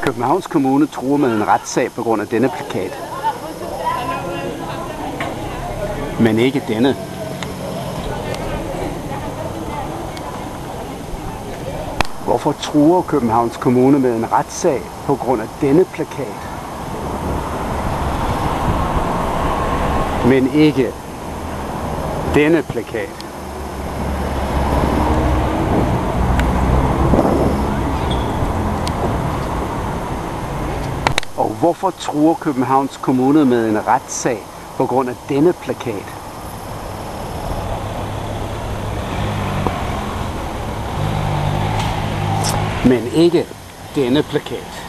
Københavns Kommune truer med en retssag på grund af denne plakat. Men ikke denne. Hvorfor truer Københavns Kommune med en retssag på grund af denne plakat? Men ikke denne plakat. Og hvorfor truer Københavns Kommune med en retssag på grund af denne plakat? Men ikke denne plakat.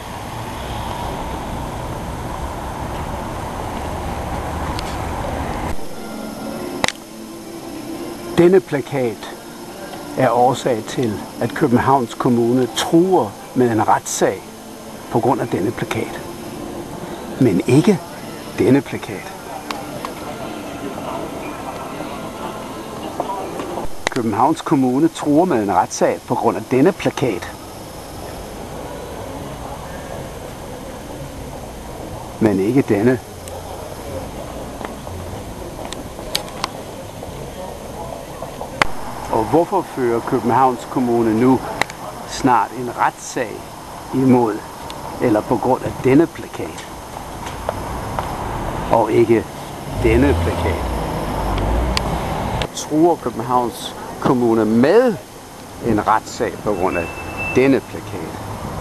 Denne plakat er årsag til, at Københavns Kommune truer med en retssag på grund af denne plakat. Men ikke denne plakat. Københavns Kommune truer med en retssag på grund af denne plakat. Men ikke denne. Og hvorfor fører Københavns Kommune nu snart en retssag imod eller på grund af denne plakat? Og ikke denne plakat. Truer Københavns Kommune med en retssag på grund af denne plakat?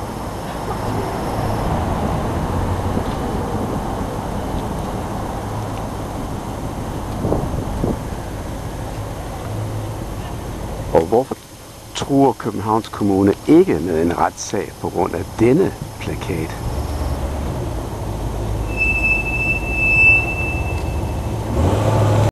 Og hvorfor truer Københavns Kommune ikke med en retssag på grund af denne plakat?